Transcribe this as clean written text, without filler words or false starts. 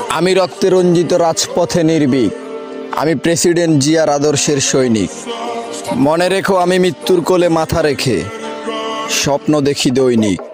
আমি রক্তে রঞ্জিত রাজপথে নির্ভীক, আমি প্রেসিডেন্ট জিয়ার আদর্শের সৈনিক। মনে রেখো আমি মৃত্যুর কোলে মাথা রেখে স্বপ্ন দেখি দৈনিক।